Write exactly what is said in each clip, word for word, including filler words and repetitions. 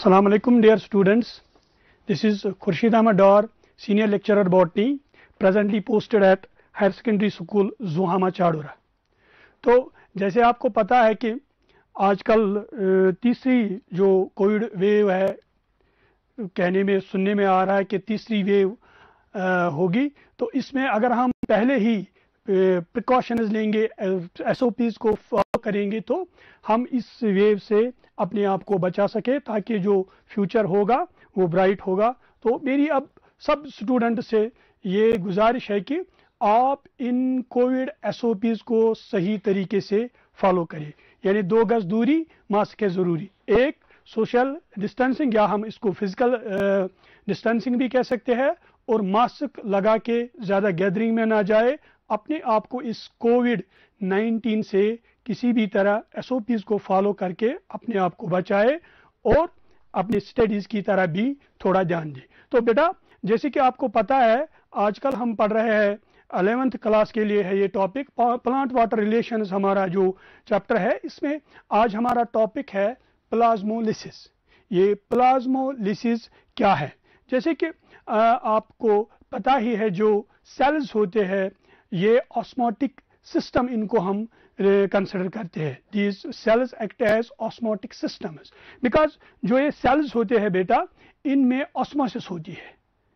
Assalamu alaikum dear students. This is Khurshid Ahmad Dar, Senior Lecturer Botany, presently posted at Higher Secondary School Zuhama Chadura. तो जैसे आपको पता है कि आजकल तीसरी जो कोविड वेव है, कहने में सुनने में आ रहा है कि तीसरी वेव होगी, तो इसमें अगर हम पहले ही प्रिकॉशंस लेंगे, एस ओ पीज़ को फॉलो करेंगे, तो हम इस वेव से अपने आप को बचा सके ताकि जो फ्यूचर होगा वो ब्राइट होगा। तो मेरी अब सब स्टूडेंट से ये गुजारिश है कि आप इन कोविड एस ओ पीज़ को सही तरीके से फॉलो करें, यानी दो गज दूरी, मास्क है ज़रूरी, एक सोशल डिस्टेंसिंग या हम इसको फिजिकल डिस्टेंसिंग भी कह सकते हैं, और मास्क लगा के ज़्यादा गैदरिंग में ना जाए, अपने आप को इस कोविड नाइन्टीन से किसी भी तरह एस ओ पीज़ को फॉलो करके अपने आप को बचाए और अपनी स्टडीज़ की तरह भी थोड़ा ध्यान दें। तो बेटा, जैसे कि आपको पता है, आजकल हम पढ़ रहे हैं अलेवेंथ क्लास के लिए है ये टॉपिक, प्लांट वाटर रिलेशंस हमारा जो चैप्टर है, इसमें आज हमारा टॉपिक है प्लाज्मोलिसिस। ये प्लाज्मोलिसिस क्या है? जैसे कि आ, आपको पता ही है, जो सेल्स होते हैं ये ऑस्मोटिक सिस्टम, इनको हम कंसिडर करते हैं। These cells act as osmotic systems, because जो ये सेल्स होते हैं बेटा, इनमें ऑस्मोसिस होती है।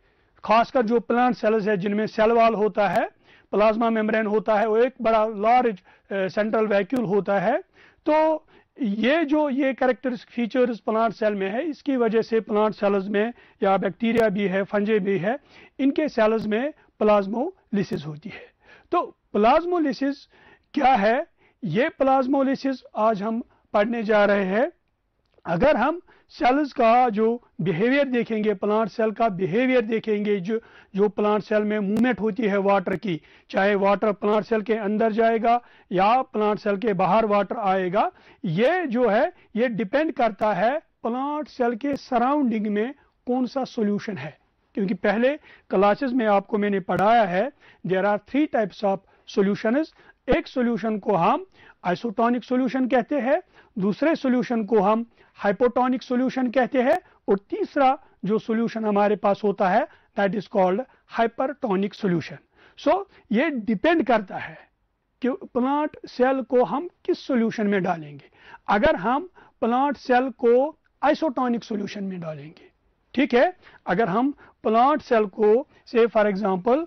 खासकर जो प्लांट सेल्स है जिनमें सेल वॉल होता है, प्लाज्मा मेम्ब्रेन होता है, वो एक बड़ा लार्ज सेंट्रल वैक्यूल होता है। तो ये जो ये कैरेक्टरिस्टिक फीचर्स प्लांट सेल में है, इसकी वजह से प्लांट सेल्स में या बैक्टीरिया भी है, फंजे भी है, इनके सेल्स में प्लाज्मोलिसिस होती है। तो प्लाज्मोलिसिस क्या है? ये प्लाज्मोलिसिस आज हम पढ़ने जा रहे हैं। अगर हम सेल्स का जो बिहेवियर देखेंगे, प्लांट सेल का बिहेवियर देखेंगे, जो जो प्लांट सेल में मूवमेंट होती है वाटर की, चाहे वाटर प्लांट सेल के अंदर जाएगा या प्लांट सेल के बाहर वाटर आएगा, ये जो है ये डिपेंड करता है प्लांट सेल के सराउंडिंग में कौन सा सोल्यूशन है। क्योंकि पहले क्लासेस में आपको मैंने पढ़ाया है, there are three types of solutions. एक सोल्यूशन को हम आइसोटोनिक सोल्यूशन कहते हैं, दूसरे सोल्यूशन को हम हाइपोटोनिक सोल्यूशन कहते हैं, और तीसरा जो सोल्यूशन हमारे पास होता है that is called hypertonic solution. So ये डिपेंड करता है कि प्लांट सेल को हम किस सोल्यूशन में डालेंगे। अगर हम प्लांट सेल को आइसोटोनिक सोल्यूशन में डालेंगे, ठीक है, अगर हम प्लांट सेल को से फॉर एग्जांपल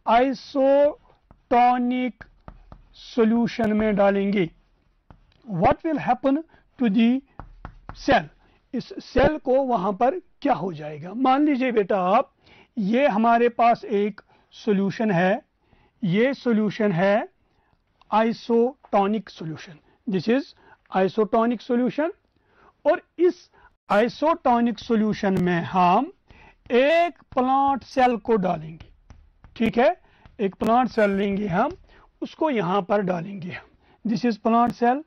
आइसोटोनिक सॉल्यूशन में डालेंगे, what will happen to the cell? इस सेल को वहां पर क्या हो जाएगा? मान लीजिए बेटा आप, ये हमारे पास एक सॉल्यूशन है, ये सॉल्यूशन है isotonic solution, this is isotonic solution, और इस आइसोटोनिक सॉल्यूशन में हम एक प्लांट सेल को डालेंगे, ठीक है, एक प्लांट सेल लेंगे हम, उसको यहां पर डालेंगे हम, दिस इज प्लांट सेल।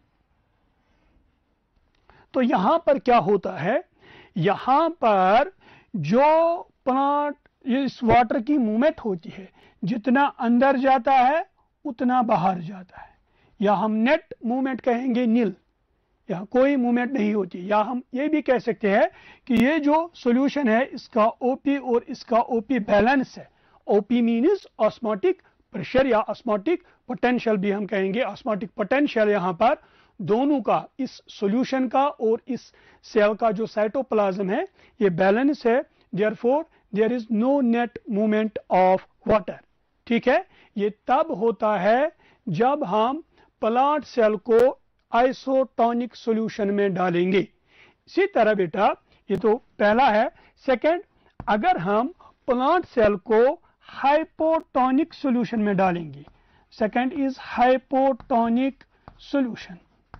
तो यहां पर क्या होता है, यहां पर जो प्लांट इस वाटर की मूवमेंट होती है, जितना अंदर जाता है उतना बाहर जाता है, या हम नेट मूवमेंट कहेंगे नील, यहाँ कोई मूवमेंट नहीं होती। या हम ये भी कह सकते हैं कि ये जो सॉल्यूशन है इसका ओपी और इसका ओपी बैलेंस है। ओपी मीन्स ऑस्मोटिक प्रेशर या ऑस्मोटिक पोटेंशियल भी हम कहेंगे। ऑस्मोटिक पोटेंशियल यहाँ पर दोनों का, इस सॉल्यूशन का और इस सेल का जो साइटोप्लाज्म है, ये बैलेंस है, therefore there is no net movement of water, ठीक है। ये तब होता है जब हम प्लांट सेल को आइसोटोनिक सॉल्यूशन में डालेंगे। इसी तरह बेटा, ये तो पहला है। सेकंड, अगर हम प्लांट सेल को हाइपोटोनिक सॉल्यूशन में डालेंगे, सेकंड इज हाइपोटोनिक सॉल्यूशन,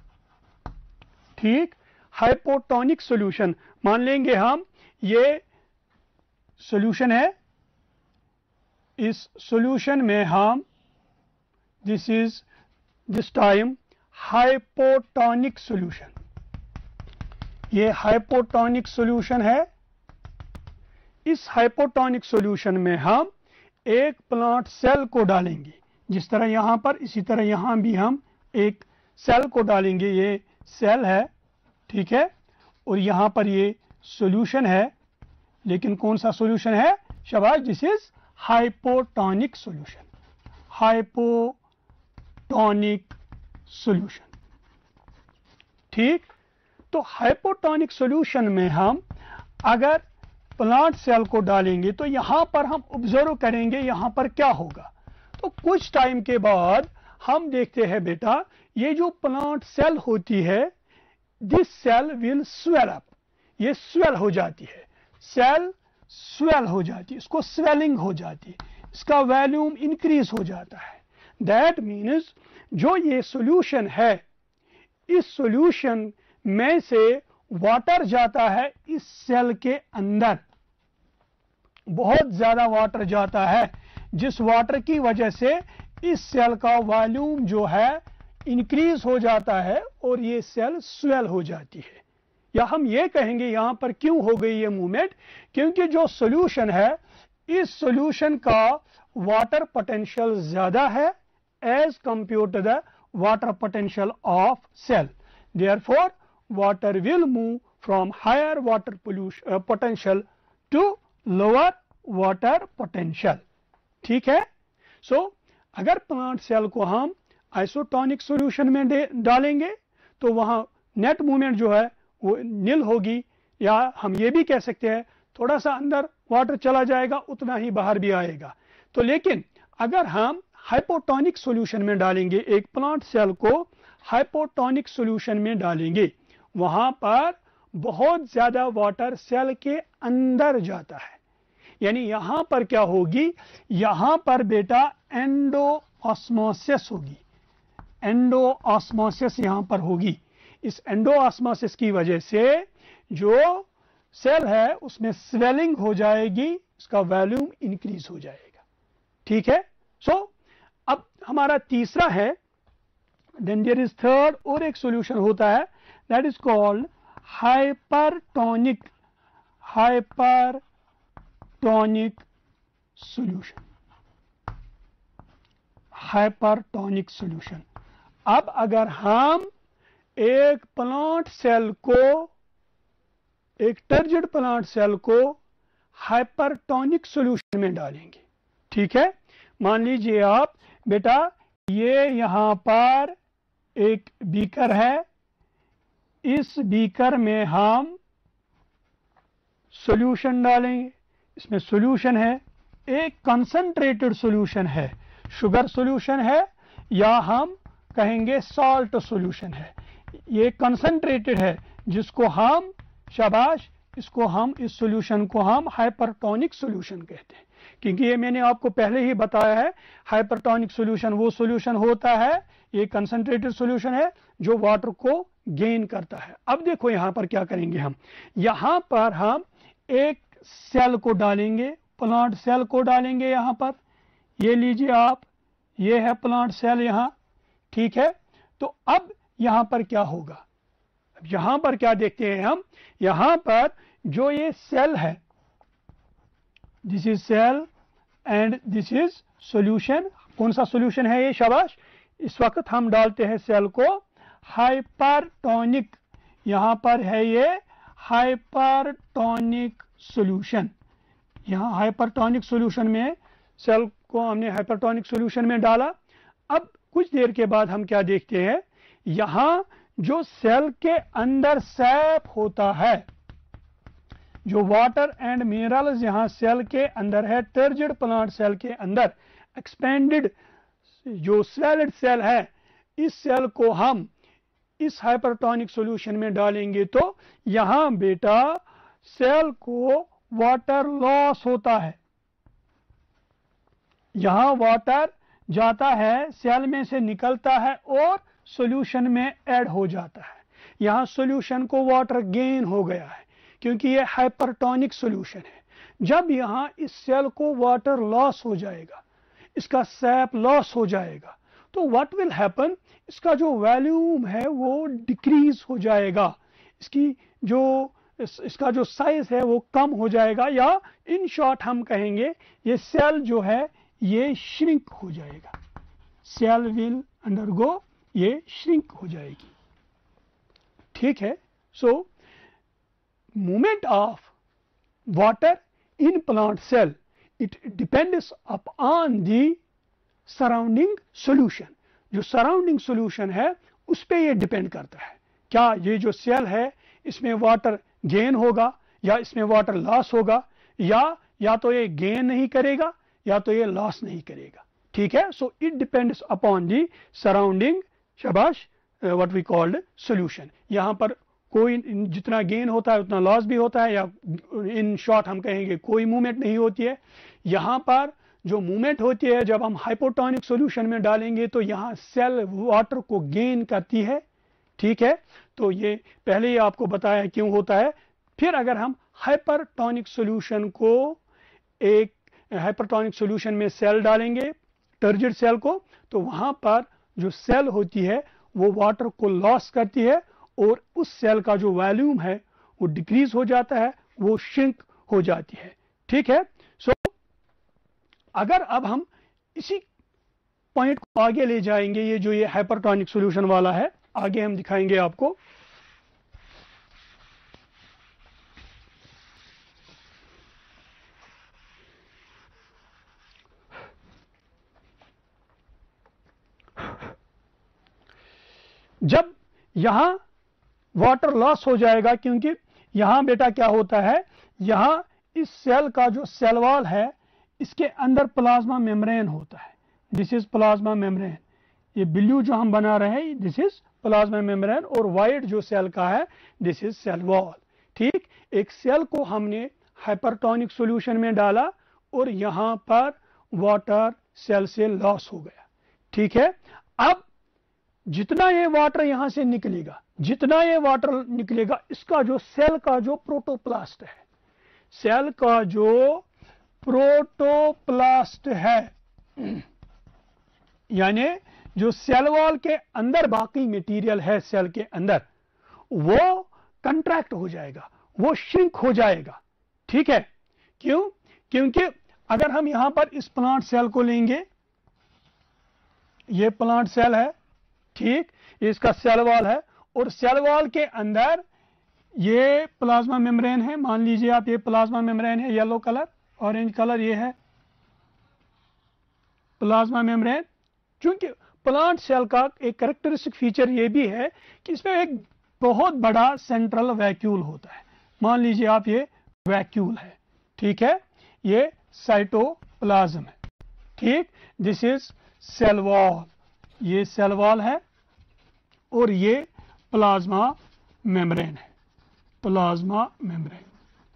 ठीक, हाइपोटोनिक सॉल्यूशन मान लेंगे हम, ये सॉल्यूशन है, इस सॉल्यूशन में हम, this is this time hypotonic solution, ये हाइपोटोनिक सॉल्यूशन है। इस हाइपोटोनिक सॉल्यूशन में हम एक प्लांट सेल को डालेंगे, जिस तरह यहां पर, इसी तरह यहां भी हम एक सेल को डालेंगे। ये सेल है, ठीक है, और यहां पर ये सॉल्यूशन है, लेकिन कौन सा सॉल्यूशन है शाबाश, this is hypotonic solution, hypotonic solution. ठीक, तो हाइपोटोनिक सॉल्यूशन में हम अगर प्लांट सेल को डालेंगे तो यहां पर हम ऑब्जर्व करेंगे यहां पर क्या होगा। तो कुछ टाइम के बाद हम देखते हैं बेटा, ये जो प्लांट सेल होती है, this cell will swell up, ये स्वेल हो जाती है, सेल स्वेल हो जाती है, इसको स्वेलिंग हो जाती है, इसका वॉल्यूम इंक्रीज हो जाता है। दैट मीन्स जो ये सॉल्यूशन है, इस सॉल्यूशन में से वाटर जाता है इस सेल के अंदर, बहुत ज्यादा वाटर जाता है, जिस वाटर की वजह से इस सेल का वॉल्यूम जो है इंक्रीज हो जाता है और ये सेल स्वेल हो जाती है। या हम ये कहेंगे यहां पर क्यों हो गई ये मूवमेंट, क्योंकि जो सॉल्यूशन है, इस सॉल्यूशन का वाटर पोटेंशियल ज्यादा है as compare to the water potential of cell. Therefore water will move from higher water pollution uh, potential to lower water potential। ठीक है, सो so, अगर प्लांट सेल को हम आइसोटोनिक सॉल्यूशन में डालेंगे तो वहां नेट मूवमेंट जो है वो नील होगी, या हम ये भी कह सकते हैं थोड़ा सा अंदर वाटर चला जाएगा, उतना ही बाहर भी आएगा। तो लेकिन अगर हम हाइपोटोनिक सॉल्यूशन में डालेंगे, एक प्लांट सेल को हाइपोटोनिक सॉल्यूशन में डालेंगे, वहां पर बहुत ज्यादा वाटर सेल के अंदर जाता है। यानी यहां पर क्या होगी, यहां पर बेटा एंडो ऑस्मोसिस होगी, एंडो ऑस्मोसिस यहां पर होगी। इस एंडो ऑस्मोसिस की वजह से जो सेल है उसमें स्वेलिंग हो जाएगी, इसका वॉल्यूम इंक्रीज हो जाएगा। ठीक है, सो so, अब हमारा तीसरा है, देन देयर इज थर्ड, और एक सॉल्यूशन होता है, that is called hypertonic hypertonic solution, hypertonic solution। अब अगर हम एक प्लांट सेल को, एक टर्जिड प्लांट सेल को हाइपरटोनिक सॉल्यूशन में डालेंगे, ठीक है, मान लीजिए आप बेटा, ये यहां पर एक बीकर है, इस बीकर में हम सॉल्यूशन डालेंगे, इसमें सॉल्यूशन है, एक कंसंट्रेटेड सॉल्यूशन है, शुगर सॉल्यूशन है, या हम कहेंगे सॉल्ट सॉल्यूशन है। ये कंसंट्रेटेड है जिसको हम, शाबाश, इसको हम, इस सॉल्यूशन को हम हाइपरटोनिक सॉल्यूशन कहते हैं, क्योंकि ये मैंने आपको पहले ही बताया है, हाइपरटोनिक सॉल्यूशन वो सॉल्यूशन होता है, ये कंसंट्रेटेड सॉल्यूशन है जो वाटर को गेन करता है। अब देखो यहां पर क्या करेंगे हम, यहां पर हम एक सेल को डालेंगे, प्लांट सेल को डालेंगे यहां पर, ये लीजिए आप, ये है प्लांट सेल यहां, ठीक है। तो अब यहां पर क्या होगा, अब यहां पर क्या देखते हैं हम, यहां पर जो ये सेल है, this is cell and this is solution. कौन सा सॉल्यूशन है ये, शाबाश, इस वक्त हम डालते हैं सेल को हाइपरटोनिक, यहां पर है ये हाइपरटोनिक सॉल्यूशन। यहां हाइपरटोनिक सॉल्यूशन में सेल को हमने हाइपरटोनिक सॉल्यूशन में डाला। अब कुछ देर के बाद हम क्या देखते हैं, यहां जो सेल के अंदर सैप होता है, जो वाटर एंड मिनरल्स यहां सेल के अंदर है, टर्जिड प्लांट सेल के अंदर एक्सपेंडेड जो सॉलिड सेल है, इस सेल को हम इस हाइपरटोनिक सॉल्यूशन में डालेंगे तो यहां बेटा सेल को वाटर लॉस होता है, यहां वाटर जाता है, सेल में से निकलता है और सॉल्यूशन में ऐड हो जाता है। यहां सॉल्यूशन को वाटर गेन हो गया है क्योंकि यह हाइपरटोनिक सॉल्यूशन है। जब यहां इस सेल को वाटर लॉस हो जाएगा, इसका सैप लॉस हो जाएगा, तो व्हाट विल हैपन, इसका जो वॉल्यूम है वो डिक्रीज हो जाएगा, इसकी जो इस, इसका जो साइज है वो कम हो जाएगा, या इन शॉर्ट हम कहेंगे ये सेल जो है ये श्रिंक हो जाएगा, सेल विल अंडरगो, ये श्रिंक हो जाएगी। ठीक है, सो movement of water in plant cell, it depends upon the surrounding solution. जो surrounding solution है उस पे ये डिपेंड करता है, क्या ये जो सेल है इसमें वाटर गेन होगा या इसमें वाटर लॉस होगा, या या तो ये गेन नहीं करेगा या तो ये लॉस नहीं करेगा. ठीक है. So it depends upon the surrounding, शाबाश, व्हाट वी कॉल्ड सॉल्यूशन. यहाँ पर कोई जितना गेन होता है उतना लॉस भी होता है, या इन शॉर्ट हम कहेंगे कोई मूवमेंट नहीं होती है. यहाँ पर जो मूवमेंट होती है जब हम हाइपोटोनिक सॉल्यूशन में डालेंगे तो यहाँ सेल वाटर को गेन करती है. ठीक है. तो ये पहले ही आपको बताया क्यों होता है. फिर अगर हम हाइपरटोनिक सॉल्यूशन को एक हाइपरटोनिक सॉल्यूशन में सेल डालेंगे, टर्जिड सेल को, तो वहां पर जो सेल होती है वो वाटर को लॉस करती है और उस सेल का जो वॉल्यूम है वो डिक्रीज हो जाता है, वो श्रिंक हो जाती है. ठीक है. सो so, अगर अब हम इसी पॉइंट को आगे ले जाएंगे, ये जो ये हाइपरटोनिक सॉल्यूशन वाला है, आगे हम दिखाएंगे आपको. जब यहां वाटर लॉस हो जाएगा, क्योंकि यहां बेटा क्या होता है, यहां इस सेल का जो सेल वॉल है इसके अंदर प्लाज्मा मेम्ब्रेन होता है. This is plasma membrane. ये ब्लू जो हम बना रहे हैं दिस इज प्लाज्मा मेम्ब्रेन, और वाइट जो सेल का है दिस इज सेल वॉल. ठीक. एक सेल को हमने हाइपरटोनिक सॉल्यूशन में डाला और यहां पर वाटर सेल से लॉस हो गया. ठीक है. अब जितना ये वाटर यहां से निकलेगा, जितना ये वाटर निकलेगा, इसका जो सेल का जो प्रोटोप्लास्ट है, सेल का जो प्रोटोप्लास्ट है, यानी जो सेल वॉल के अंदर बाकी मटेरियल है सेल के अंदर, वो कंट्रैक्ट हो जाएगा, वो श्रिंक हो जाएगा. ठीक है. क्यों? क्योंकि अगर हम यहां पर इस प्लांट सेल को लेंगे, ये प्लांट सेल है, ठीक, इसका सेल वॉल है, और सेल वॉल के अंदर ये प्लाज्मा मेम्ब्रेन है. मान लीजिए आप ये प्लाज्मा मेम्ब्रेन है, येलो कलर, ऑरेंज कलर ये है प्लाज्मा मेम्ब्रेन. चूंकि प्लांट सेल का एक कैरेक्टरिस्टिक फीचर ये भी है कि इसमें एक बहुत बड़ा सेंट्रल वैक्यूल होता है. मान लीजिए आप ये वैक्यूल है. ठीक है. ये साइटोप्लाज्म है. ठीक. दिस इज सेल वॉल, ये सेल वॉल है और ये प्लाज्मा मेम्ब्रेन है, प्लाज्मा मेम्ब्रेन.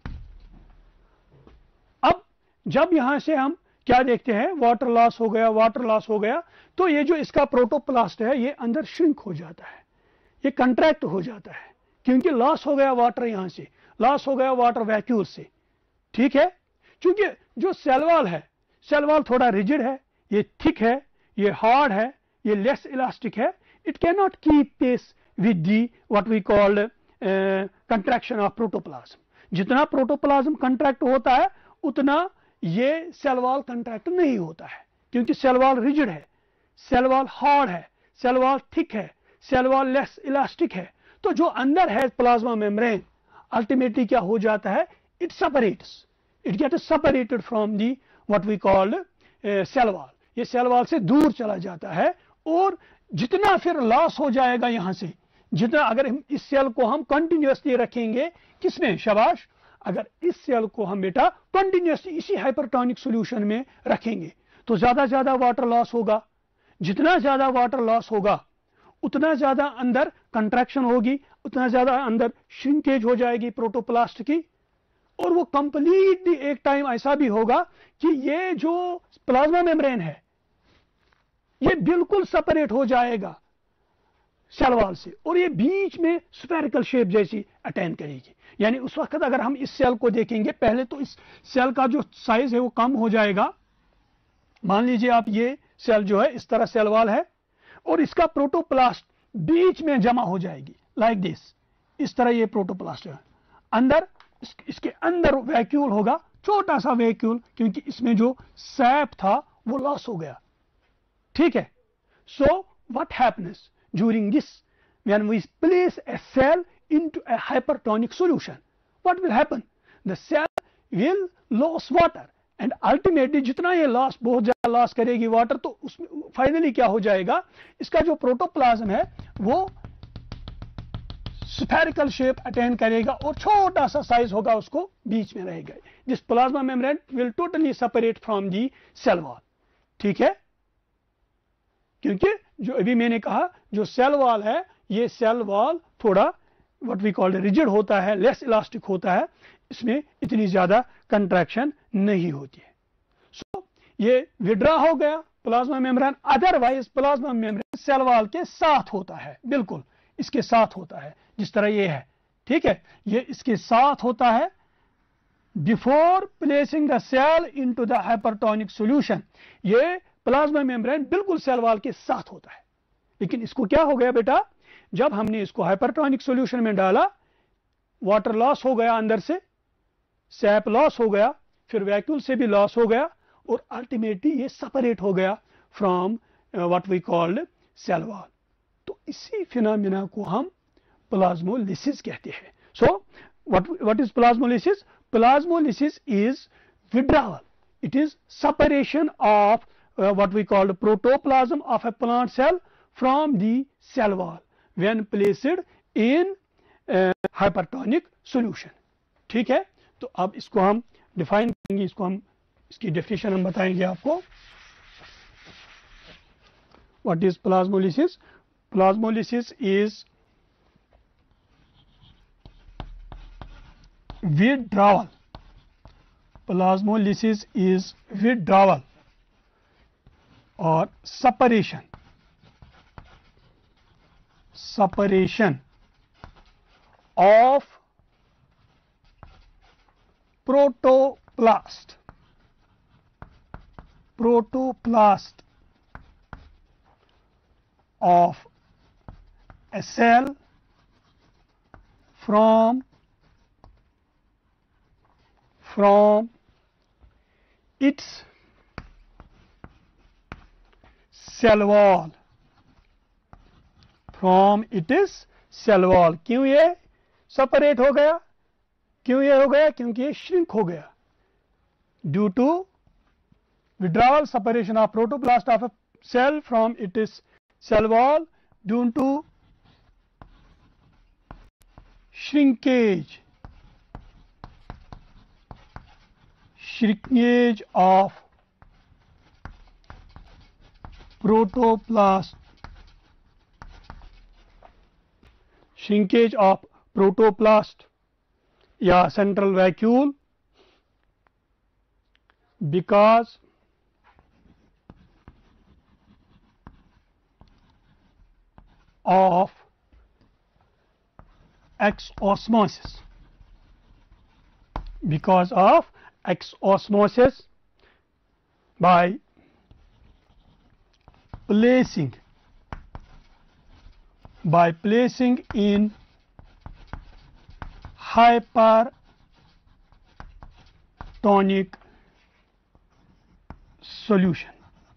अब जब यहां से हम क्या देखते हैं, वाटर लॉस हो गया, वाटर लॉस हो गया, तो ये जो इसका प्रोटोप्लास्ट है ये अंदर श्रिंक हो जाता है, ये कंट्रैक्ट हो जाता है, क्योंकि लॉस हो गया वाटर, यहां से लॉस हो गया वाटर वैक्यूल से. ठीक है. क्योंकि जो सेल वॉल है, सेल वॉल थोड़ा रिजिड है, ये थिक है, ये हार्ड है, ये लेस इलास्टिक है. It can not keep pace with the what we called contraction of protoplasm. जितना प्रोटोप्लाज्म कंट्रैक्ट होता है उतना ये सेल वॉल कंट्रैक्ट नहीं होता है, क्योंकि सेल वॉल रिजिड है, सेल वॉल हार्ड है, सेल वॉल थिक है, सेल वॉल लेस इलास्टिक है. तो जो अंदर है प्लाज्मा मेम्ब्रेन, अल्टीमेटली क्या हो जाता है, it separates, it gets separated from the what we called cell wall. ये सेल वॉल से दूर चला जाता है, और जितना फिर लॉस हो जाएगा यहां से, जितना अगर इस सेल को हम कंटिन्यूअसली रखेंगे, किसमें, शाबाश, अगर इस सेल को हम बेटा कंटिन्यूअसली इसी हाइपरटोनिक सॉल्यूशन में रखेंगे तो ज्यादा ज्यादा वाटर लॉस होगा. जितना ज्यादा वाटर लॉस होगा उतना ज्यादा अंदर कंट्रैक्शन होगी, उतना ज्यादा अंदर श्रिंकेज हो जाएगी प्रोटोप्लास्ट की, और वो कंप्लीटली एक टाइम ऐसा भी होगा कि ये जो प्लाज्मा मेम्ब्रेन है ये बिल्कुल सेपरेट हो जाएगा सेल वॉल से, और ये बीच में स्फेरिकल शेप जैसी अटेन करेगी. यानी उस वक्त अगर हम इस सेल को देखेंगे, पहले तो इस सेल का जो साइज है वो कम हो जाएगा. मान लीजिए आप ये सेल जो है इस तरह सेल वॉल है और इसका प्रोटोप्लास्ट बीच में जमा हो जाएगी, लाइक दिस, इस तरह ये प्रोटोप्लास्ट है. अंदर इस, इसके अंदर वैक्यूल होगा, छोटा सा वैक्यूल, क्योंकि इसमें जो सैप था वो लॉस हो गया. ठीक है. So what happens during this, when we place a cell into a hypertonic solution, what will happen? The cell will lose water and ultimately जितना ये लॉस बहुत ज़्यादा लॉस करेगी वाटर, तो उसमें फाइनली क्या हो जाएगा, इसका जो प्रोटोप्लाज्म है वो स्फेरिकल शेप अटेन करेगा और छोटा सा साइज होगा, उसको बीच में रहेगा. This plasma membrane will totally separate from the cell wall. ठीक है, क्योंकि जो अभी मैंने कहा जो सेल वॉल है, ये सेल वॉल थोड़ा व्हाट वी कॉल्ड रिजिड होता है, लेस इलास्टिक होता है, इसमें इतनी ज्यादा कंट्रैक्शन नहीं होती है. सो so, ये विड्रा हो गया plasma membrane. Otherwise plasma membrane cell wall के साथ होता है, बिल्कुल इसके साथ होता है, जिस तरह ये है. ठीक है, ये इसके साथ होता है. Before placing the cell into the hypertonic solution, ये प्लाज्मा मेम्ब्रेन बिल्कुल सेल वॉल के साथ होता है. लेकिन इसको क्या हो गया बेटा, जब हमने इसको हाइपरटोनिक सॉल्यूशन में डाला, वाटर लॉस हो गया, अंदर से सैप लॉस हो गया, फिर वैक्यूल से भी लॉस हो गया, और अल्टीमेटली ये सेपरेट हो गया from what we called cell wall. तो इसी फिनोमेना को हम प्लाज्मोलिसिस कहते हैं. So what what is plasmolysis? Plasmolysis is withdrawal. It is separation of uh, what we call the protoplasm of a plant cell from the cell wall when placed in uh, hypertonic solution. ठीक है, तो अब इसको हम define करेंगे, इसको हम इसकी डेफिनेशन हम बताएंगे आपको. What is plasmolysis? Plasmolysis is withdrawal. Plasmolysis is withdrawal or separation separation of protoplast protoplast of a cell from from its cell wall from its cell wall. क्यों ये सेपरेट हो गया? क्यों ये हो गया? क्योंकि ये श्रिंक हो गया. Due to withdrawal separation of protoplast of a cell from its cell wall due to shrinkage shrinkage of protoplast shrinkage of protoplast या central vacuole because of exosmosis because of exosmosis by placing by placing in hypertonic solution.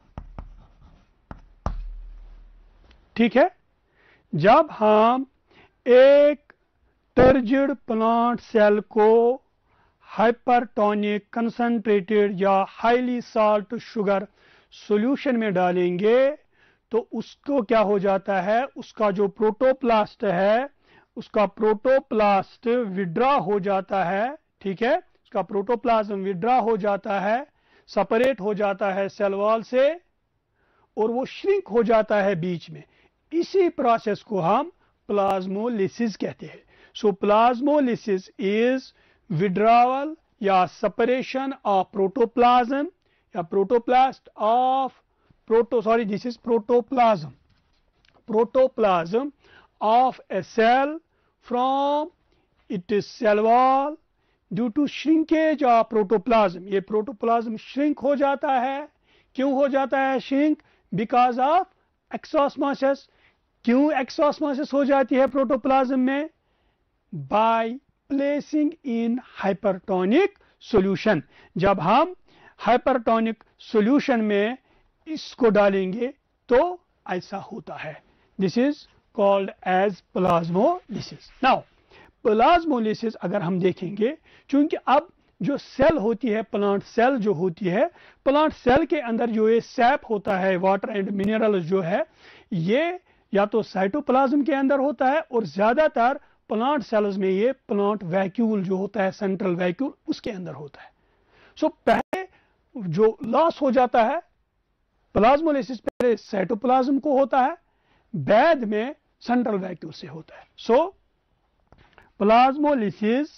ठीक है, जब हम एक turgid plant cell को hypertonic concentrated या highly salt sugar solution में डालेंगे तो उसको क्या हो जाता है, उसका जो प्रोटोप्लास्ट है उसका प्रोटोप्लास्ट विड्रा हो जाता है. ठीक है, उसका प्रोटोप्लाज्म विड्रा हो जाता है, सेपरेट हो जाता है सेल वॉल से और वो श्रिंक हो जाता है बीच में. इसी प्रोसेस को हम प्लाज्मोलिसिस कहते हैं. सो प्लाज्मोलिसिस इज विड्रावल या सेपरेशन ऑफ प्रोटोप्लाज्म या protoplast of proto sorry this is protoplasm protoplasm of a cell from it is cell wall due to shrinkage of protoplasm. ये प्रोटोप्लाज्म श्रिंक हो जाता है. क्यों हो जाता है श्रिंक? Because of exosmosis. क्यों एक्सोस्मोसिस हो जाती है प्रोटोप्लाज्म में? By placing in hypertonic solution. जब हम हाइपरटोनिक सॉल्यूशन में इसको डालेंगे तो ऐसा होता है. This is called as plasmolysis. Now plasmolysis अगर हम देखेंगे, चूंकि अब जो सेल होती है, प्लांट सेल जो होती है, प्लांट सेल के अंदर जो ये सैप होता है, वाटर एंड मिनरल जो है, ये या तो साइटोप्लाज्म के अंदर होता है और ज्यादातर प्लांट सेल्स में ये प्लांट वैक्यूल जो होता है, सेंट्रल वैक्यूल, उसके अंदर होता है। सो so, पहले जो लॉस हो जाता है प्लाज्मोलिसिस, पहले साइटोप्लाज्म को होता है, बाद में सेंट्रल वैक्यूल से होता है। So plasmolysis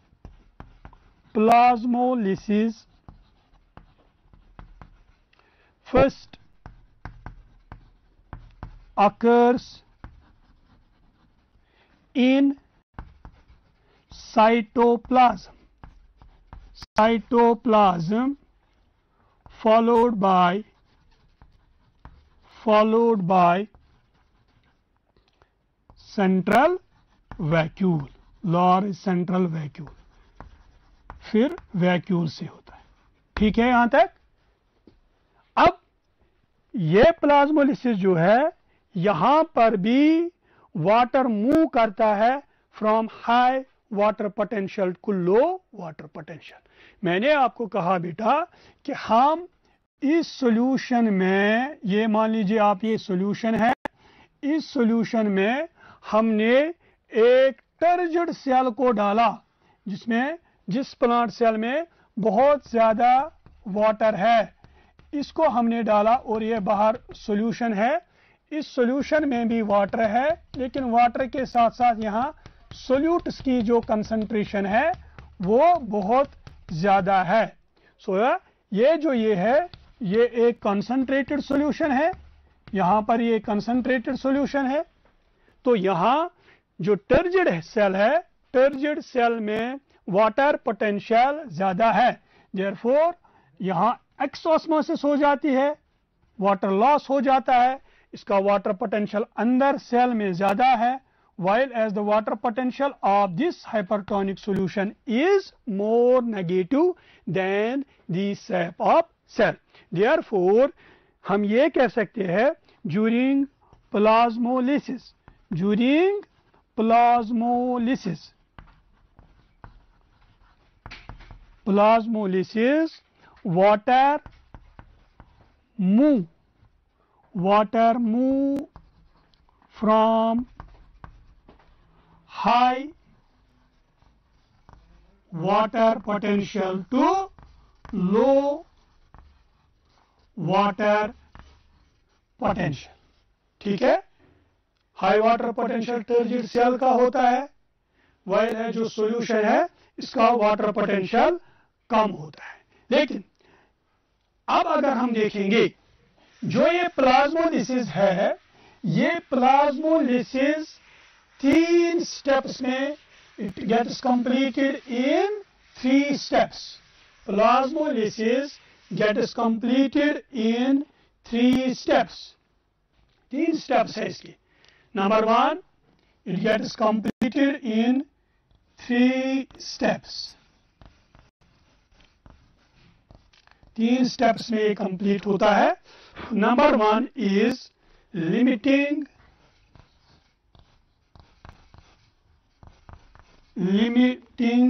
plasmolysis first occurs in cytoplasm cytoplasm followed by followed by central vacuole, large central vacuole, फिर वैक्यूल से होता है। ठीक है यहां तक। अब ये प्लाज्मोलिसिस जो है, यहां पर भी वाटर मूव करता है from high water potential to low water potential. मैंने आपको कहा बेटा कि हम इस सॉल्यूशन में, ये मान लीजिए आप ये सॉल्यूशन है, इस सॉल्यूशन में हमने एक टर्जिड सेल को डाला, जिसमें जिस प्लांट सेल में बहुत ज्यादा वाटर है, इसको हमने डाला और ये बाहर सॉल्यूशन है। इस सॉल्यूशन में भी वाटर है, लेकिन वाटर के साथ साथ यहाँ सोल्यूट्स की जो कंसंट्रेशन है वो बहुत ज्यादा है। सो so, ये जो ये है, ये एक कंसंट्रेटेड सॉल्यूशन है, यहाँ पर ये कंसंट्रेटेड सॉल्यूशन है। तो यहाँ जो टर्जिड सेल है, टर्जिड सेल में वाटर पोटेंशियल ज्यादा है, देयरफॉर यहाँ एक्सऑस्मोसिस हो जाती है, वाटर लॉस हो जाता है, इसका वाटर पोटेंशियल अंदर सेल में ज्यादा है, while as the water potential of this hypertonic solution is more negative than the sap of cell. Therefore हम ये कह सकते हैं during plasmolysis during plasmolysis plasmolysis water move water move from high water potential to low water potential। ठीक है, high water potential turgid cell का होता है, वाइल है जो सॉल्यूशन है इसका वाटर पोटेंशियल कम होता है। लेकिन अब अगर हम देखेंगे जो ये प्लाज्मोलिसिस है, ये प्लाज्मोलिसिस तीन स्टेप्स में it gets completed in three steps. Plasmolysis gets completed in three steps. तीन steps है इसके। Number one, it gets completed in three steps. तीन steps में ये complete होता है। Number one is limiting limiting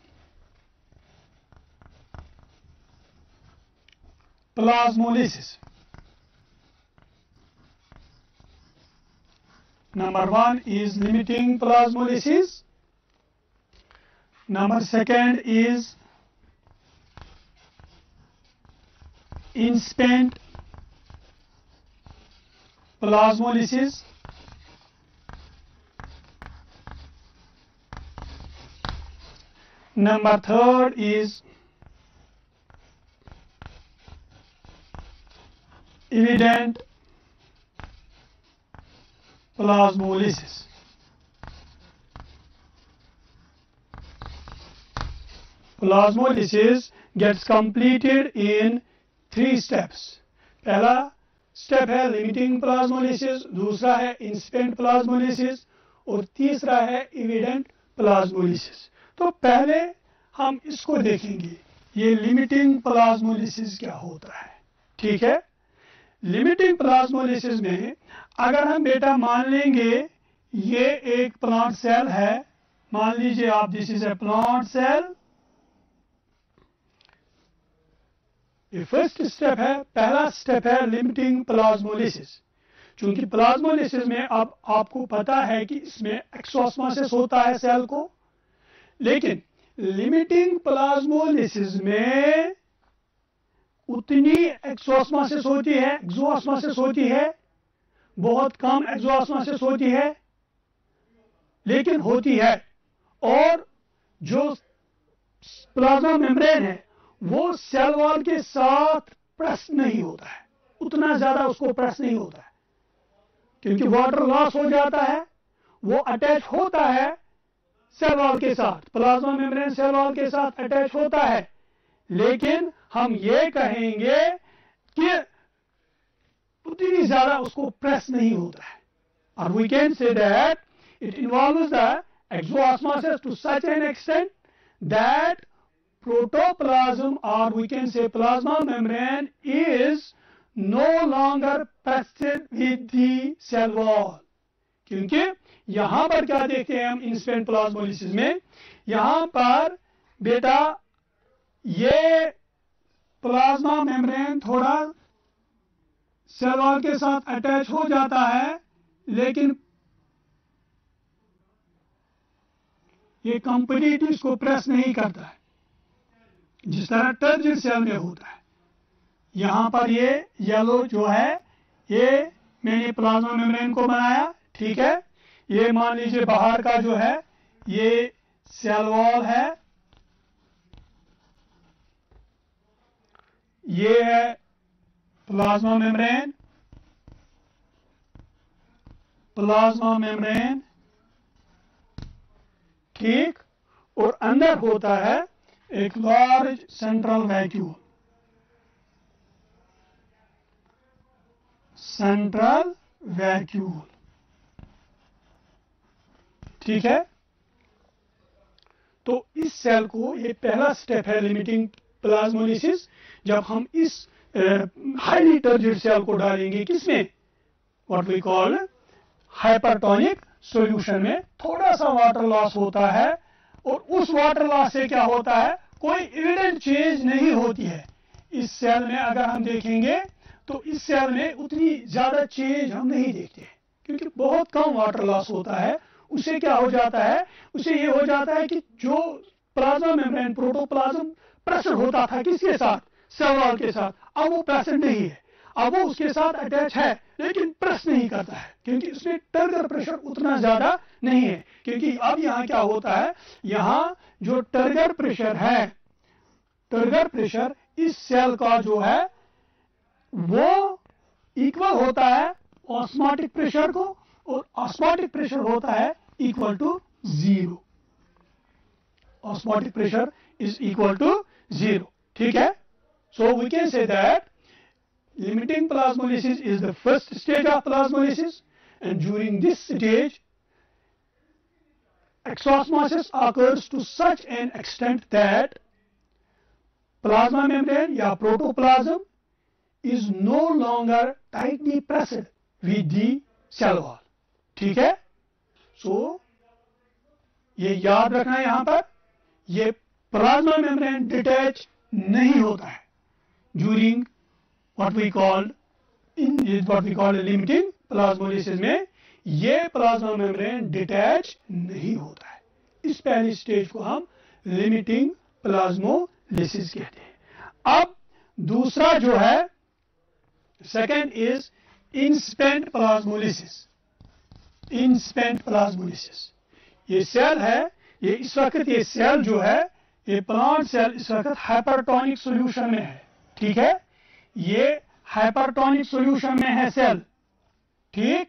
plasmolysis. Number one is limiting plasmolysis. Number second is incipient plasmolysis. Number third is evident plasmolysis. Plasmolysis gets completed in three steps. पहला step है limiting plasmolysis, दूसरा है इंसिपिएंट plasmolysis और तीसरा है evident plasmolysis. तो पहले हम इसको देखेंगे, ये लिमिटिंग प्लाज्मोलिसिस क्या होता है। ठीक है, लिमिटिंग प्लाज्मोलिसिस में अगर हम बेटा मान लेंगे ये एक प्लांट सेल है, मान लीजिए आप this is a plant cell, ये फर्स्ट स्टेप है, पहला स्टेप है लिमिटिंग प्लाज्मोलिसिस। चूंकि प्लाज्मोलिसिस में अब आपको पता है कि इसमें एक्सोस्मोसिस होता है सेल को, लेकिन लिमिटिंग प्लाज्मोलिसिस में उतनी एक्सोस्मोसिस होती है, एक्सोस्मोसिस होती है, बहुत कम एक्सोस्मोसिस होती है, लेकिन होती है। और जो प्लाज्मा मेम्ब्रेन है वो सेल वॉल के साथ प्रेस नहीं होता है, उतना ज्यादा उसको प्रेस नहीं होता है, क्योंकि वाटर लॉस हो जाता है। वो अटैच होता है सेल वॉल के साथ, प्लाज्मा मेम्ब्रेन सेल वॉल के साथ अटैच होता है, लेकिन हम ये कहेंगे कि उतनी ज्यादा उसको प्रेस नहीं होता है। और we can say that it involves the exosmosis to such an extent that protoplasm, or we can say plasma membrane, is no longer pressed with the cell wall। क्योंकि यहां पर क्या देखते हैं हम इंस्टेंट प्लाज्मोलिसिस में, यहां पर बेटा ये प्लाज्मा मेम्ब्रेन थोड़ा सेल वॉल के साथ अटैच हो जाता है, लेकिन ये कंप्लीट इसको प्रेस नहीं करता है, जिस तरह टर्जिड सेल में होता है। यहां पर ये येलो जो है, ये मैंने प्लाज्मा मेम्ब्रेन को बनाया, ठीक है। ये मान लीजिए बाहर का जो है ये सेल वॉल है, ये है प्लाज्मा मेम्ब्रेन, प्लाज्मा मेम्ब्रेन, ठीक। और अंदर होता है एक large central vacuole, central vacuole, ठीक है। तो इस सेल को, ये पहला स्टेप है लिमिटिंग प्लाज्मोलिसिस, जब हम इस हाईली टर्जिड सेल को डालेंगे किसमें, what we call hypertonic solution में, थोड़ा सा वाटर लॉस होता है, और उस वाटर लॉस से क्या होता है, कोई एविडेंट चेंज नहीं होती है इस सेल में। अगर हम देखेंगे तो इस सेल में उतनी ज्यादा चेंज हम नहीं देखते, क्योंकि बहुत कम वाटर लॉस होता है। उससे क्या हो जाता है, उससे ये हो जाता है कि जो प्लाज्मा मेम्ब्रेन प्रोटोप्लाज्म प्रेशर होता था किसके साथ, सेल वॉल के साथ, अब वो प्रेजेंट नहीं है, अब वो उसके साथ अटैच है लेकिन प्रेस नहीं करता है, क्योंकि उसमें टर्गर प्रेशर उतना ज्यादा नहीं है। क्योंकि अब यहाँ क्या होता है, यहाँ जो टर्गर प्रेशर है, टर्गर प्रेशर इस सेल का जो है वो इक्वल होता है ऑस्मोटिक प्रेशर को, और ऑस्मोटिक प्रेशर होता है equal to zero. Osmotic pressure is equal to zero, ठीक है। So we can say that limiting plasmolysis is the first stage of plasmolysis, and during this stage exosmosis occurs to such an extent that plasma membrane या protoplasm is no longer tightly pressed with the cell wall, ठीक है। So so, ये याद रखना है, यहां पर ये प्लाज्मा मेम्ब्रेन डिटैच नहीं होता है during what we call in is what we call limiting plasmolysis में ये प्लाज्मा मेम्ब्रेन डिटैच नहीं होता है। इस पहली स्टेज को हम लिमिटिंग प्लाज्मोलिसिस कहते हैं। अब दूसरा जो है second is incipient plasmolysis. Incipient plasmolysis, ये सेल है, ये इस वक्त ये सेल जो है, ये प्लांट सेल इस वक्त हाइपरटोनिक सॉल्यूशन में है, ठीक है। ये हाइपरटोनिक सॉल्यूशन में है सेल, ठीक।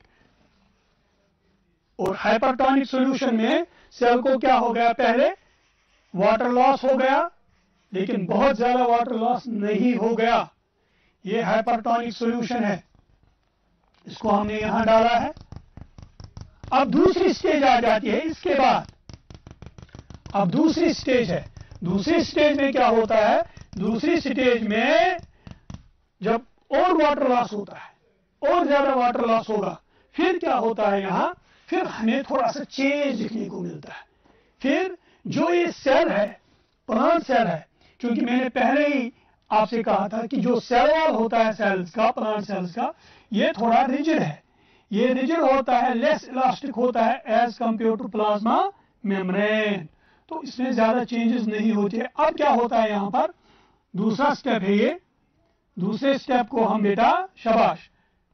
और हाइपरटोनिक सॉल्यूशन में सेल को क्या हो गया, पहले वाटर लॉस हो गया, लेकिन बहुत ज्यादा वाटर लॉस नहीं हो गया। ये हाइपरटोनिक सॉल्यूशन है, इसको हमने यहां डाला है। अब दूसरी स्टेज आ जाती है इसके बाद, अब दूसरी स्टेज है। दूसरी स्टेज में क्या होता है, दूसरी स्टेज में जब और वाटर लॉस होता है, और ज्यादा वाटर लॉस होगा, फिर क्या होता है यहां, फिर हमें थोड़ा सा चेंज दिखने को मिलता है। फिर जो ये सेल है, प्लांट सेल है, क्योंकि मैंने पहले ही आपसे कहा था कि जो सेल वॉल होता है सेल्स का, प्लांट सेल्स का, ये थोड़ा रिजिड है, ये रिजिड होता है, लेस इलास्टिक होता है as compare to plasma membrane. तो इसमें ज्यादा चेंजेस नहीं होते। अब क्या होता है यहाँ पर, दूसरा स्टेप है ये, दूसरे स्टेप को हम बेटा शाबाश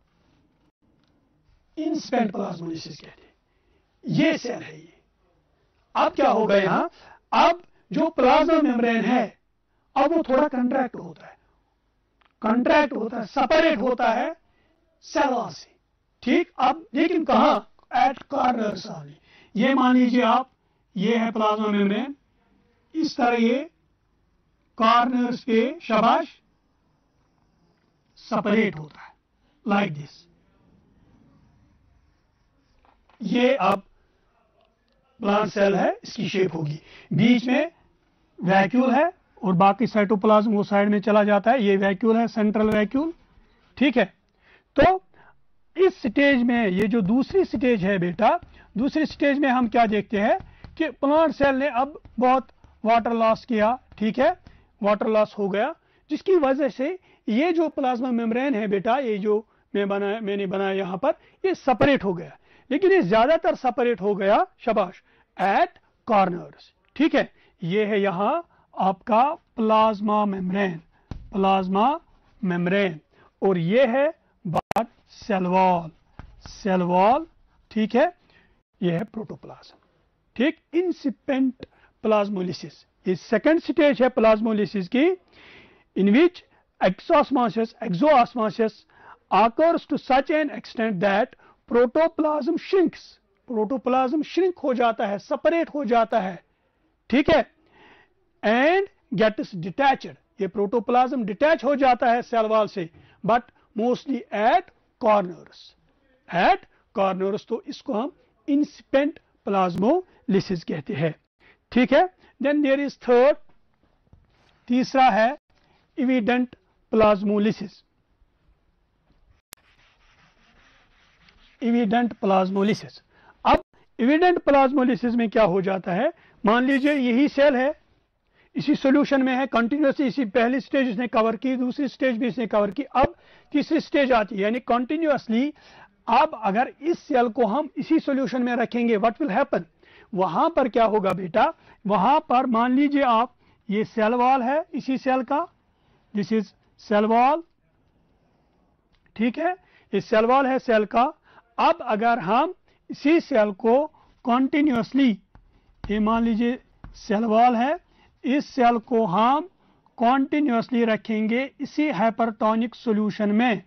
इंस्पेंट प्लाज्मोलिसिस कहते हैं। ये सेल है ये। अब क्या होगा यहां, अब जो प्लाज्मा मेम्ब्रेन है अब वो थोड़ा कंट्रैक्ट होता है, कंट्रैक्ट होता है, सेपरेट होता है सेल वॉल से, ठीक। अब लेकिन कहां, एट कॉर्नर्स ऑनली। ये मान लीजिए आप, ये है प्लाज्मा मेम्ब्रेन, इस तरह ये कॉर्नर्स पे शाबाश सेपरेट होता है लाइक दिस। ये अब प्लांट सेल है, इसकी शेप होगी, बीच में वैक्यूल है और बाकी साइटोप्लाज्म वो साइड में चला जाता है। ये वैक्यूल है, सेंट्रल वैक्यूल, ठीक है। तो इस स्टेज में, ये जो दूसरी स्टेज है बेटा, दूसरी स्टेज में हम क्या देखते हैं कि प्लांट सेल ने अब बहुत वाटर लॉस किया, ठीक है, वाटर लॉस हो गया, जिसकी वजह से ये जो प्लाज्मा मेम्ब्रेन है बेटा, ये जो मैं बनाया मैंने बनाया यहाँ पर, ये सेपरेट हो गया। लेकिन ये ज्यादातर सेपरेट हो गया शाबाश एट कॉर्नर्स, ठीक है। ये है यहाँ आपका प्लाज्मा मेम्ब्रेन, प्लाज्मा मेम्ब्रेन, और ये है बात सेल वॉल, सेल वॉल, ठीक है। ये है प्रोटोप्लाज्म, ठीक। इंसिपेंट प्लाज्मोलिसिस, ये सेकंड स्टेज है प्लाज्मोलिसिस की, in which exosmosis exoosmosis occurs to such an extent that protoplasm shrinks, protoplasm shrink हो जाता है, सेपरेट हो जाता है, ठीक है, एंड गेट्स डिटैच्ड, ये प्रोटोप्लाज्म डिटैच हो जाता है सेल वॉल से, but mostly at corners, at corners. तो इसको हम इंसिपेंट प्लाज्मोलिसिस कहते हैं, ठीक है। देन देयर इज थर्ड, तीसरा है इविडेंट प्लाज्मोलिसिस, इविडेंट प्लाज्मोलिसिस। अब इविडेंट प्लाज्मोलिसिस में क्या हो जाता है, मान लीजिए यही सेल है, इसी सॉल्यूशन में है, कंटिन्यूसली इसी पहली स्टेज इसने कवर की, दूसरी स्टेज भी इसने कवर की, अब तीसरी स्टेज आती है, यानी कंटिन्यूसली। अब अगर इस सेल को हम इसी सॉल्यूशन में रखेंगे, व्हाट विल हैपन, वहां पर क्या होगा बेटा, वहां पर मान लीजिए आप, ये सेल वॉल है इसी सेल का, दिस इज सेल वॉल, ठीक है, ये सेल वॉल है सेल का। अब अगर हम इसी सेल को कॉन्टिन्यूसली, ये मान लीजिए सेल वॉल है, इस सेल को हम कॉन्टिन्यूसली रखेंगे इसी हाइपरटोनिक सॉल्यूशन में,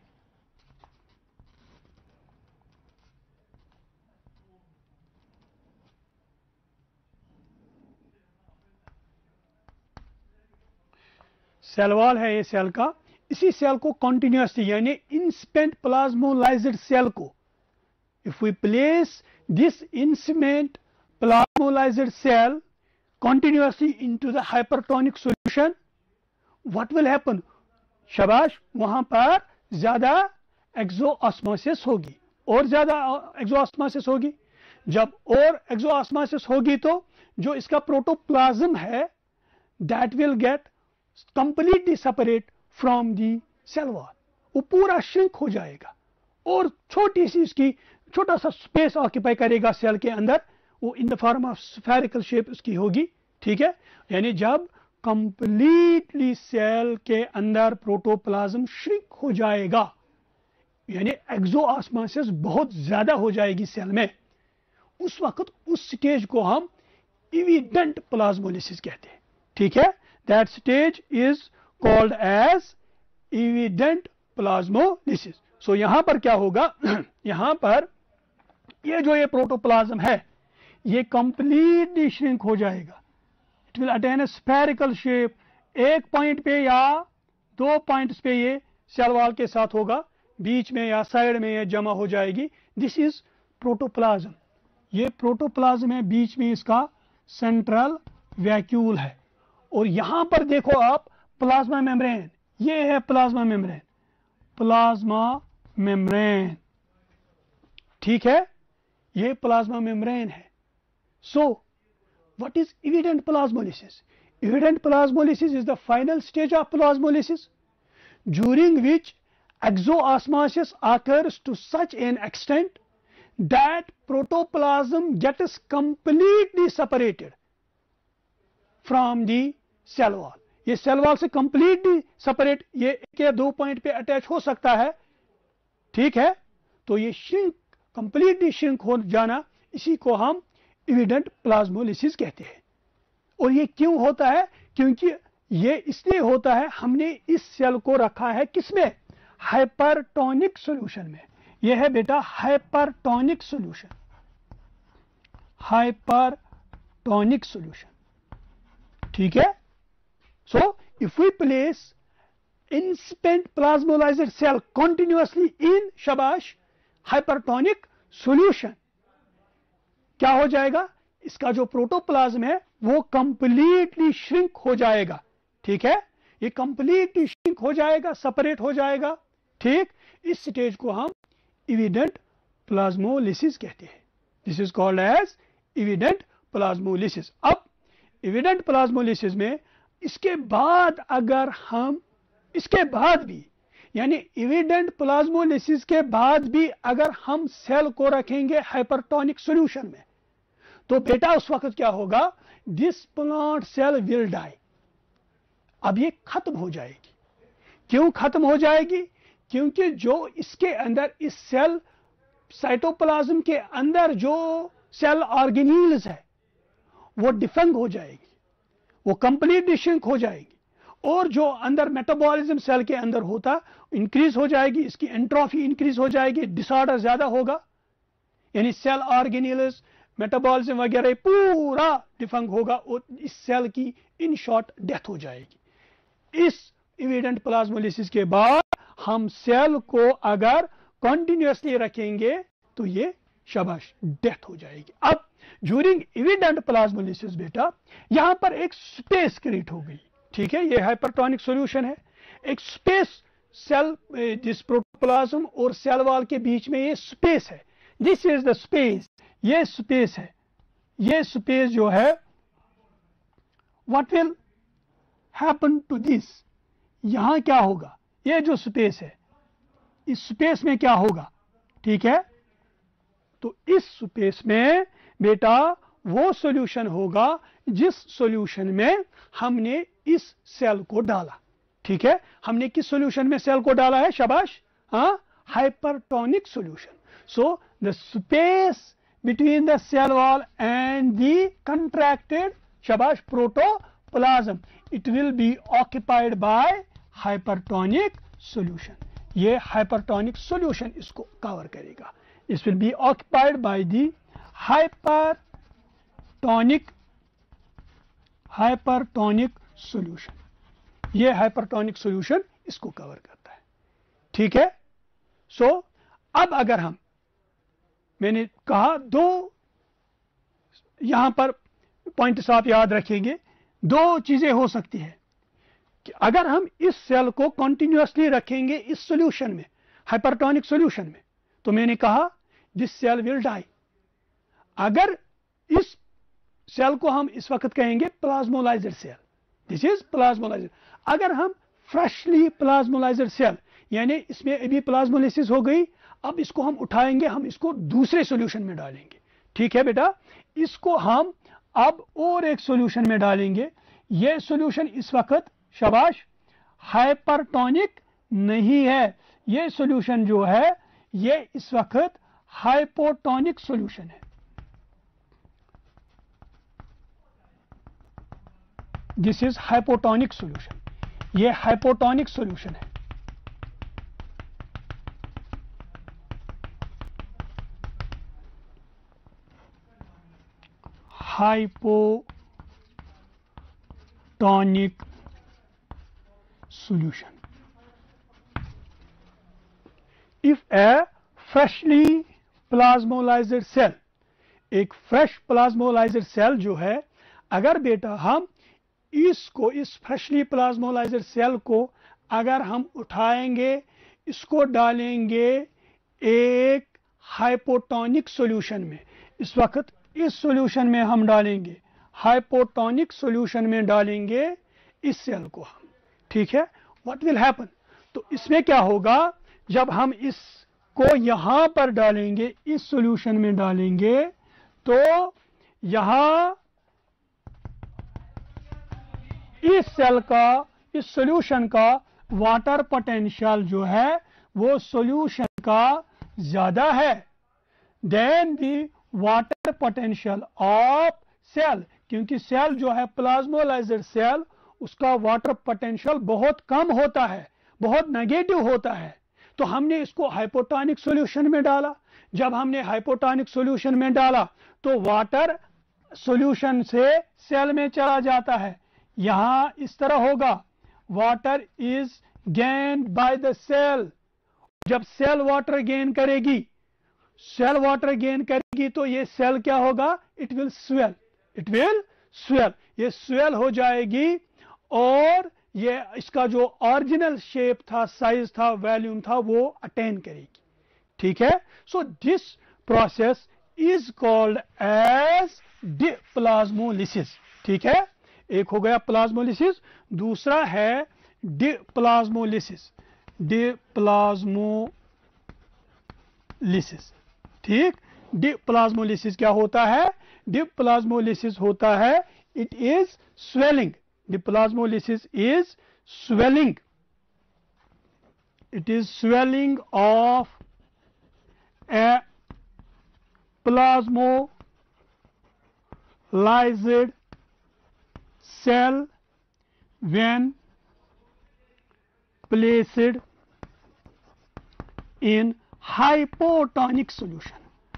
सेल वॉल है ये सेल का, इसी सेल को कॉन्टिन्यूसली यानी इंसिपेंट प्लाज्मोलाइज्ड सेल को, if we place this incipient plasmolysed cell continuously into the hypertonic solution, what will happen, शाबाश, वहां पर ज्यादा एक्सोऑस्मोसिस होगी, और ज्यादा एक्सोऑस्मोसिस होगी। जब और एक्सोऑस्मोसिस होगी तो जो इसका प्रोटोप्लाज्म है that will get completely separate from the cell wall, वो पूरा श्रिंक हो जाएगा और छोटी सी इसकी छोटा सा स्पेस ऑक्यूपाई करेगा सेल के अंदर, वो in the form of spherical shape उसकी होगी, ठीक है। यानी जब कंप्लीटली सेल के अंदर प्रोटोप्लाज्म श्रिंक हो जाएगा, यानी एक्सोऑस्मोसिस बहुत ज्यादा हो जाएगी सेल में, उस वक्त उस स्टेज को हम इविडेंट प्लाज्मोलिसिस कहते हैं, ठीक है। That stage is called as evident plasmolysis. So यहां पर क्या होगा, यहां पर ये जो ये प्रोटोप्लाज्म है ये कंप्लीटली श्रिंक हो जाएगा, it will attain a spherical shape, एक पॉइंट पे या दो पॉइंट्स पे ये सेल वॉल के साथ होगा, बीच में या साइड में ये जमा हो जाएगी, दिस इज प्रोटोप्लाज्म। ये प्रोटोप्लाज्म है, बीच में इसका सेंट्रल वैक्यूल है, और यहां पर देखो आप प्लाज्मा मेम्ब्रेन, ये है प्लाज्मा मेम्ब्रेन, प्लाज्मा मेम्ब्रेन, ठीक है, ये प्लाज्मा मेम्ब्रेन है। So What is evident plasmolysis? Evident plasmolysis is the final stage of plasmolysis during which exoosmosis occurs to such an extent that protoplasm gets completely separated from the cell wall. ये cell wall से completely separate, ये एक या दो point पे attach हो सकता है, ठीक है। तो ये श्रिंक, कंप्लीटली श्रिंक हो जाना, इसी को हम एविडेंट प्लाज्मोलिसिस कहते हैं। और ये क्यों होता है? क्योंकि ये इसलिए होता है, हमने इस सेल को रखा है किसमें? हाइपरटोनिक सॉल्यूशन में। ये है बेटा हाइपरटोनिक सॉल्यूशन, हाइपरटोनिक सॉल्यूशन, ठीक है। So, if we place incipient plasmolyzed cell continuously in शाबाश hypertonic solution, क्या हो जाएगा? इसका जो प्रोटोप्लाज्म है वो कंप्लीटली श्रिंक हो जाएगा, ठीक है। ये कंप्लीटली श्रिंक हो जाएगा, सेपरेट हो जाएगा, ठीक। इस स्टेज को हम एविडेंट प्लाज्मोलिसिस कहते हैं। This is called as evident plasmolysis. अब एविडेंट प्लाज्मोलिसिस में इसके बाद अगर हम इसके बाद भी यानी एविडेंट प्लाज्मोलिसिस के बाद भी अगर हम सेल को रखेंगे हाइपरटोनिक सॉल्यूशन में, तो बेटा उस वक्त क्या होगा? This plant cell will die. अब ये खत्म हो जाएगी। क्यों खत्म हो जाएगी? क्योंकि जो इसके अंदर, इस सेल साइटोप्लाज्म के अंदर जो सेल ऑर्गेनील्स है वो डिफंग हो जाएगी, वो कंप्लीटली श्रिंक हो जाएगी, और जो अंदर मेटाबॉलिज्म सेल के अंदर होता इंक्रीज हो जाएगी, इसकी एंट्रोफी इंक्रीज हो जाएगी, डिसऑर्डर ज्यादा होगा, यानी सेल ऑर्गेनील्स, मेटाबॉलिज्म वगैरह पूरा डिफंग होगा और इस सेल की इन शॉर्ट डेथ हो जाएगी। इस एविडेंट प्लाज्मोलिसिस के बाद हम सेल को अगर कंटिन्यूअसली रखेंगे तो ये शाबाश डेथ हो जाएगी। अब ड्यूरिंग एविडेंट प्लाज्मोलिसिस बेटा यहां पर एक स्पेस क्रिएट हो गई, ठीक है। ये हाइपरटोनिक सॉल्यूशन है, एक स्पेस सेल, जिस प्रोटोप्लाज्म और सेल वॉल के बीच में ये स्पेस है, दिस इज द स्पेस, ये स्पेस है। ये स्पेस जो है, what will happen to this? यहां क्या होगा? ये जो स्पेस है, इस स्पेस में क्या होगा, ठीक है। तो इस स्पेस में बेटा वो सॉल्यूशन होगा जिस सॉल्यूशन में हमने इस सेल को डाला, ठीक है। हमने किस सॉल्यूशन में सेल को डाला है? शाबाश, हाँ, hypertonic solution. So the space between the cell wall and the contracted शाबाश protoplasm, it will be occupied by hypertonic solution. ये हाइपरटोनिक सॉल्यूशन इसको कवर करेगा। This will be occupied by the hypertonic hypertonic solution. ये hypertonic solution इसको cover करता है, ठीक है। सो so, अब अगर हम, मैंने कहा दो यहां पर पॉइंट्स आप याद रखेंगे, दो चीजें हो सकती है कि अगर हम इस सेल को कंटिन्यूअसली रखेंगे इस सॉल्यूशन में, हाइपरटोनिक सॉल्यूशन में, तो मैंने कहा दिस सेल विल डाई। अगर इस सेल को हम इस वक्त कहेंगे plasmolysed cell, this is plasmolysed. अगर हम फ्रेशली प्लाज्मोलाइज्ड सेल, यानी इसमें अभी प्लाज्मोलिसिस हो गई, अब इसको हम उठाएंगे, हम इसको दूसरे सॉल्यूशन में डालेंगे, ठीक है बेटा। इसको हम अब और एक सॉल्यूशन में डालेंगे। यह सॉल्यूशन इस वक्त शाबाश हाइपरटोनिक नहीं है, यह सॉल्यूशन जो है ये इस वक्त हाइपोटोनिक सॉल्यूशन है। दिस इज हाइपोटोनिक सॉल्यूशन, ये हाइपोटोनिक सॉल्यूशन है। Hypotonic solution. If a freshly plasmolyzed cell, एक फ्रेश प्लाज्मोलाइज्ड सेल जो है, अगर बेटा हम इसको, इस फ्रेशली प्लाज्मोलाइज्ड सेल को अगर हम उठाएंगे, इसको डालेंगे एक हाइपोटोनिक सॉल्यूशन में, इस वक्त इस सॉल्यूशन में हम डालेंगे हाइपोटोनिक सॉल्यूशन में डालेंगे इस सेल को हम, ठीक है, व्हाट विल हैपन, तो इसमें क्या होगा, जब हम इसको यहां पर डालेंगे, इस सॉल्यूशन में डालेंगे, तो यहां इस सेल का, इस सॉल्यूशन का वाटर पोटेंशियल जो है वो सॉल्यूशन का ज्यादा है than the water potential of cell, क्योंकि सेल जो है प्लाज्मोलाइज्ड सेल, उसका वाटर पोटेंशियल बहुत कम होता है, बहुत नेगेटिव होता है। तो हमने इसको हाइपोटोनिक सॉल्यूशन में डाला, जब हमने हाइपोटोनिक सॉल्यूशन में डाला तो वाटर सॉल्यूशन से सेल में चला जाता है, यहां इस तरह होगा, water is gained by the cell, जब सेल वाटर गेन करेगी, सेल वाटर गेन करेगी तो ये सेल क्या होगा, it will swell, it will swell, ये स्वेल हो जाएगी और ये इसका जो ओरिजिनल शेप था, साइज था, वॉल्यूम था, वो अटेन करेगी, ठीक है। So this process is called as deplasmolysis, ठीक है, एक हो गया प्लाज्मोलिसिस, दूसरा है डिप्लाज्मोलिसिस, डिप्लाज्मोलिसिस, ठीक। डिप्लाज्मोलिसिस क्या होता है, डिप्लाज्मोलिसिस होता है, it is swelling, deplasmolysis is swelling, it is swelling of a plasmolysed cell when placed in hypotonic solution,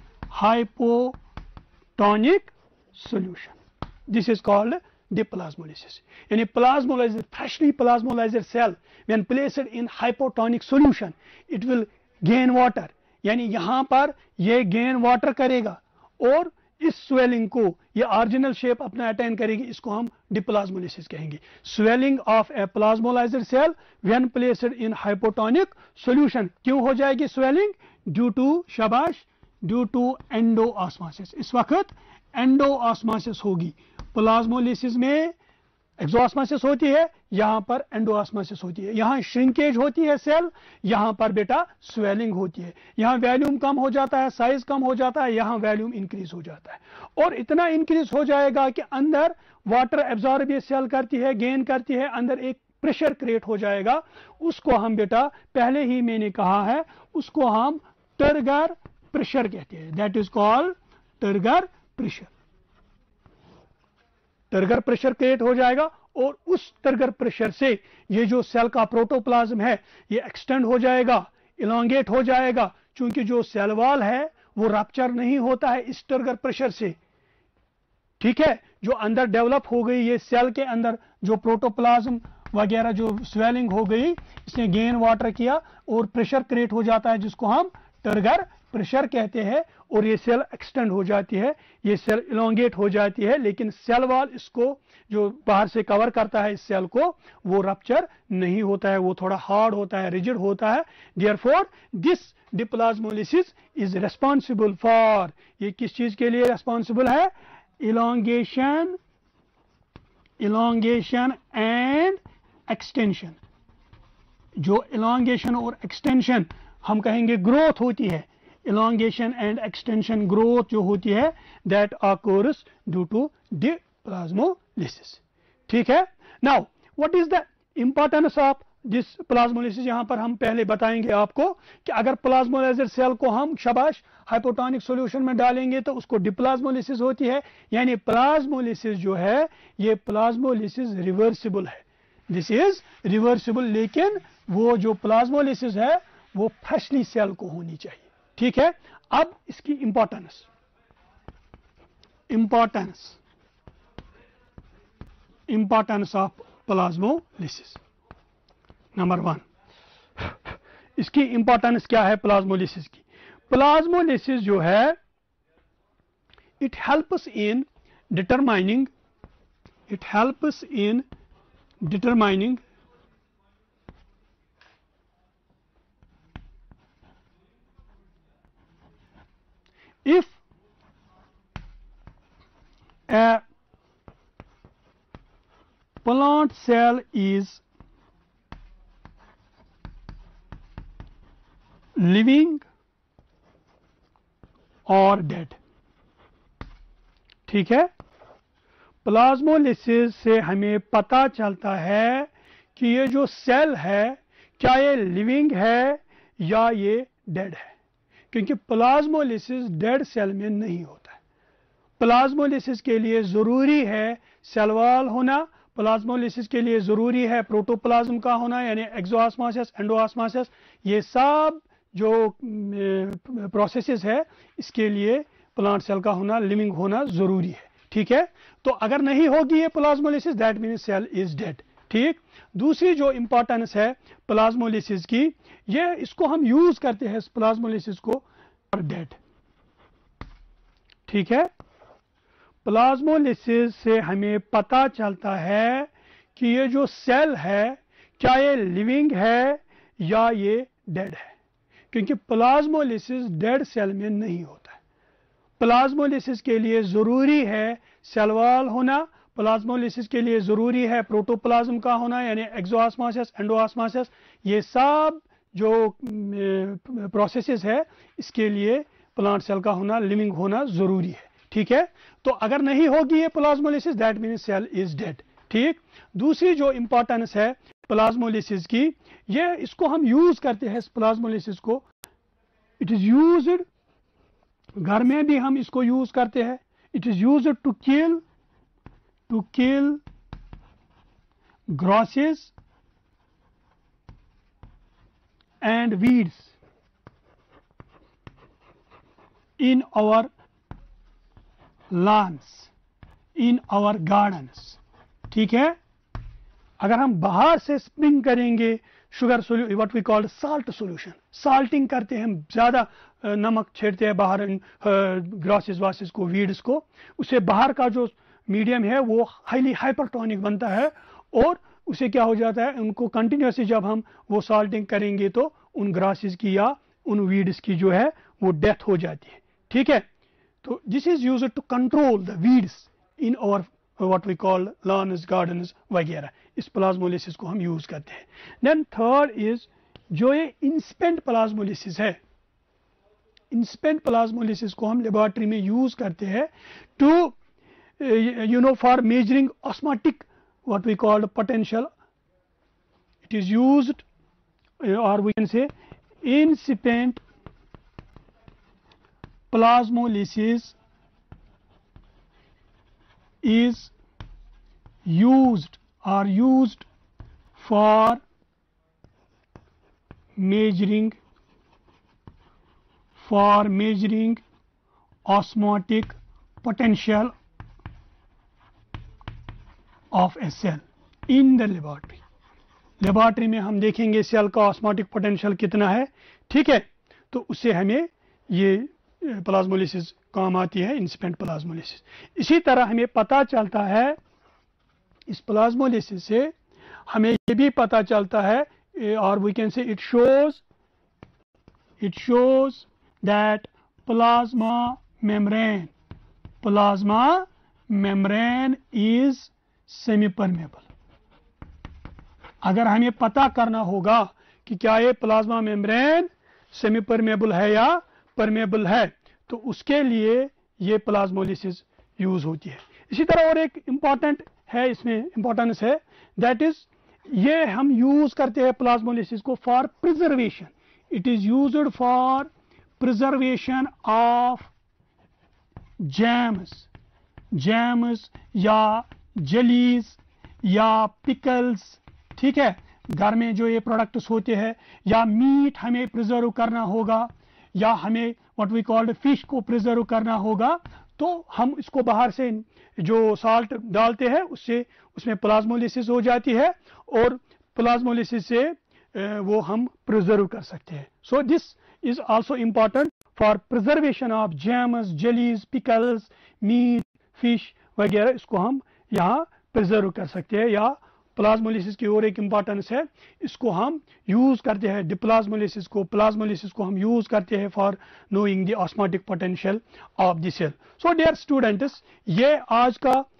hypotonic solution, this is called deplasmolysis, यानी plasmolysed, freshly plasmolysed cell when placed in hypotonic solution it will gain water, यानी यहां पर ये gain water करेगा और इस swelling को ये ऑरिजिनल शेप अपना अटेन करेगी, इसको हम डिप्लाज्मोलिसिस कहेंगे। Swelling of a plasmolysed cell when placed in hypotonic solution, क्यों हो जाएगी स्वेलिंग, ड्यू टू, शाबाश, ड्यू टू एंडोऑस्मोसिस, इस वक्त एंडोऑस्मोसिस होगी, प्लाज्मोलिसिस में एक्सोऑस्मोसिस होती है, यहां पर एंडोऑस्मोसिस होती है, यहां श्रिंकेज होती है सेल, यहां पर बेटा स्वेलिंग होती है, यहां वॉल्यूम कम हो जाता है, साइज कम हो जाता है, यहां वॉल्यूम इंक्रीज हो जाता है, और इतना इंक्रीज हो जाएगा कि अंदर वाटर एब्जॉर्ब ये सेल करती है, गेन करती है, अंदर एक प्रेशर क्रिएट हो जाएगा, उसको हम बेटा पहले ही मैंने कहा है, उसको हम टर्गर प्रेशर कहते हैं, that is called turgor pressure, turgor pressure create हो जाएगा और उस टर्गर प्रेशर से ये जो सेल का प्रोटोप्लाज्म है ये एक्सटेंड हो जाएगा, इलोंगेट हो जाएगा, क्योंकि जो सेल वॉल है वो रप्चर नहीं होता है इस टर्गर प्रेशर से, ठीक है, जो अंदर डेवलप हो गई ये सेल के अंदर जो प्रोटोप्लाज्म वगैरह जो स्वेलिंग हो गई, इसने गेन वाटर किया और प्रेशर क्रिएट हो जाता है जिसको हम टर्गर प्रेशर कहते हैं, और ये सेल एक्सटेंड हो जाती है, ये सेल इलोंगेट हो जाती है, लेकिन सेल वॉल इसको जो बाहर से कवर करता है इस सेल को वो रप्चर नहीं होता है, वो थोड़ा हार्ड होता है, रिजिड होता है। Therefore this deplasmolysis is responsible for, ये किस चीज के लिए रिस्पॉन्सिबल है, इलोंगेशन, इलोंगेशन एंड एक्सटेंशन, जो इलोंगेशन और एक्सटेंशन हम कहेंगे ग्रोथ होती है, elongation and extension growth जो होती है that occurs due to डिप्लाज्मोलिसिस, ठीक है। now what is the importance of this plasmolysis, यहां पर हम पहले बताएंगे आपको कि अगर प्लाज्मोलाइज्ड सेल को हम शाबाश हाइपोटोनिक सॉल्यूशन में डालेंगे तो उसको डिप्लाज्मोलिसिस होती है, यानी प्लाज्मोलिसिस जो है ये प्लाज्मोलिसिस रिवर्सिबल है, दिस इज रिवर्सिबल, लेकिन वो जो प्लाज्मोलिसिस है वो फ्रेशली सेल को होनी चाहिए, ठीक है। अब इसकी importance, importance importance of plasmolysis, number one, इसकी इंपॉर्टेंस क्या है प्लाज्मोलिसिस की, प्लाज्मोलिसिस जो है it helps in determining, it helps in determining if a plant cell is living or dead. ठीक है, प्लाज्मोलिसिस से हमें पता चलता है कि ये जो सेल है क्या ये लिविंग है या ये डेड है, क्योंकि प्लाज्मोलिसिस डेड सेल में नहीं होता है। प्लाज्मोलिसिस के लिए ज़रूरी है सेल वॉल होना, प्लाज्मोलिसिस के लिए ज़रूरी है प्रोटोप्लाज्म का होना यानी एक्सोऑस्मोसिस, एंडोऑस्मोसिस, ये सब जो प्रोसेसेस है इसके लिए प्लांट सेल का होना, लिविंग होना ज़रूरी है। ठीक है, तो अगर नहीं होगी ये plasmolysis that means cell is dead. ठीक, दूसरी जो इंपॉर्टेंस है प्लाज्मोलिसिस की, ये इसको हम यूज करते हैं प्लाज्मोलिसिस को डेड। ठीक है, प्लाज्मोलिसिस से हमें पता चलता है कि ये जो सेल है क्या ये लिविंग है या ये डेड है, क्योंकि प्लाज्मोलिसिस डेड सेल में नहीं होता है। प्लाज्मोलिसिस के लिए ज़रूरी है सेल वॉल होना, प्लाज्मोलिसिस के लिए ज़रूरी है प्रोटोप्लाज्म का होना यानी एक्सोऑस्मोसिस, एंडोऑस्मोसिस, ये सब जो प्रोसेसेस है इसके लिए प्लांट सेल का होना, लिविंग होना ज़रूरी है। ठीक है, तो अगर नहीं होगी ये plasmolysis that means cell is dead. ठीक, दूसरी जो इंपॉर्टेंस है प्लाज्मोलिसिस की, ये इसको हम यूज करते हैं प्लाज्मोलिसिस को, इट इज यूज्ड, घर में भी हम इसको यूज करते हैं। It is used to kill to kill grasses and weeds in our lawns, in our gardens। ठीक है, अगर हम बाहर से स्प्रिंग करेंगे शुगर सोल्यू what we called salt solution, salting करते हैं, हम ज़्यादा नमक छेड़ते हैं बाहर ग्रासेस वासेस को, वीड्स को, उससे बाहर का जो मीडियम है वो हाईली हाइपरटोनिक बनता है और उसे क्या हो जाता है, उनको कंटिन्यूसली जब हम वो साल्टिंग करेंगे तो उन ग्रासेस की या उन वीड्स की जो है वो डेथ हो जाती है। ठीक है, तो this is used to control the weeds in our what we call lawns, gardens वगैरह, इस प्लाज्मोलिसिस को हम यूज करते हैं। देन थर्ड इज जो ये इंस्पेंट प्लाज्मोलिसिस है, इंस्पेंट प्लाज्मोलिसिस को हम लेबोरेटरी में यूज करते हैं to you know for measuring osmotic what we call potential। it is used or we can say incipient plasmolysis is used or used for measuring for measuring osmotic potential of a cell in the laboratory। Laboratory में हम देखेंगे cell का osmotic potential कितना है। ठीक है, तो उससे हमें ये प्लाज्मोलिसिस काम आती है, इंस्पेंट प्लाज्मोलिसिस। इसी तरह हमें पता चलता है इस प्लाज्मोलिसिस से हमें ये भी पता चलता है और we can say it shows it shows that plasma membrane plasma membrane is semi permeable. अगर हमें पता करना होगा कि क्या ये प्लाज्मा मेम्ब्रेन सेमी परमेबल है या परमेबल है, तो उसके लिए ये प्लाज्मोलिसिस यूज होती है। इसी तरह और एक इंपॉर्टेंट है, इसमें इंपॉर्टेंस है, दैट इज ये हम यूज करते हैं प्लाज्मोलिसिस को for preservation. It is used for preservation of jams jams या जेलीज या पिकल्स। ठीक है, घर में जो ये प्रोडक्ट्स होते हैं, या मीट हमें प्रिजर्व करना होगा, या हमें व्हाट वी कॉल्ड फिश को प्रिजर्व करना होगा, तो हम इसको बाहर से जो साल्ट डालते हैं उससे उसमें प्लाज्मोलिसिस हो जाती है और प्लाज्मोलिसिस से वो हम प्रिजर्व कर सकते हैं। So this is also important for preservation of jams, jellies, pickles, meat, fish वगैरह, इसको हम यहाँ प्रिजर्व कर सकते हैं। या प्लाज्मोलिसिस की और एक इंपॉर्टेंस है, इसको हम यूज करते हैं डिप्लाज्मोलिसिस को, प्लाज्मोलिसिस को हम यूज करते हैं for knowing the osmotic potential of the cell. So dear students, ये आज का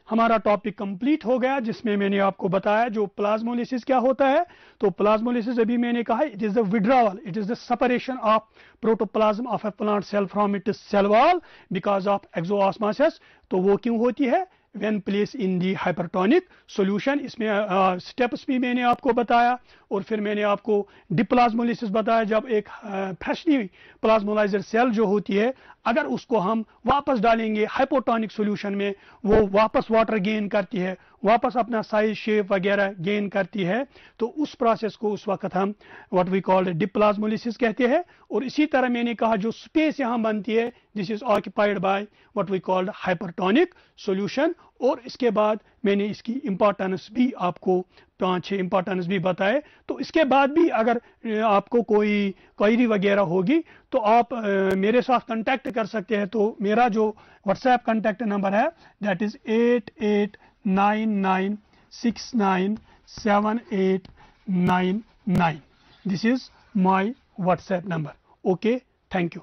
हमारा टॉपिक कंप्लीट हो गया, जिसमें मैंने आपको बताया जो प्लाज्मोलिसिस क्या होता है। तो प्लाज्मोलिसिस अभी मैंने कहा it is the withdrawal, it is the separation of protoplasm of a plant cell from its cell wall because of exosmosis. तो वो क्यों होती है? When place in the hypertonic solution. इसमें स्टेप्स uh, भी मैंने आपको बताया, और फिर मैंने आपको डिप्लाज्मोलिसिस बताया, जब एक फ्रेशली प्लाज्मोलाइजर सेल जो होती है अगर उसको हम वापस डालेंगे हाइपोटोनिक सॉल्यूशन में, वो वापस वाटर गेन करती है, वापस अपना साइज शेप वगैरह गेन करती है। तो उस प्रोसेस को उस वक्त हम व्हाट वी कॉल्ड डिप्लाज्मोलिसिस कहते हैं। और इसी तरह मैंने कहा जो स्पेस यहाँ बनती है this is occupied by what we called hypertonic solution. और इसके बाद मैंने इसकी इंपॉर्टेंस भी आपको पांच छह इंपॉर्टेंस भी बताए। तो इसके बाद भी अगर आपको कोई क्वेरी वगैरह होगी तो आप आ, मेरे साथ कांटेक्ट कर सकते हैं। तो मेरा जो व्हाट्सएप कांटेक्ट नंबर है that is eight eight nine nine six nine seven eight nine nine. This is my WhatsApp number. Okay, thank you.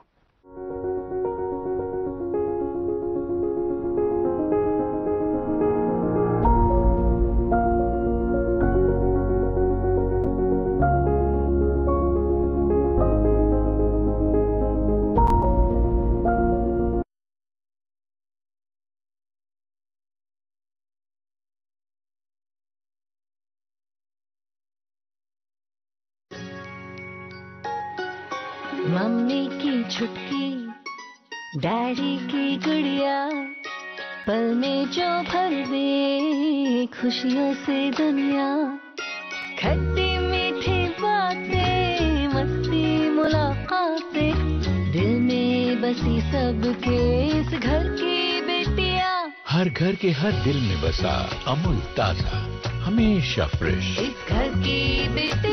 Mummy की छुटकी, डैडी की गुड़िया, पल में जो भर दे खुशियों से दुनिया। खट्टी मीठी बातें, मस्ती मुलाकातें, दिल में बसी सबके इस घर की बेटियां। हर घर के हर दिल में बसा अमूल ताजा, हमेशा फ्रेश। इस घर की बेटी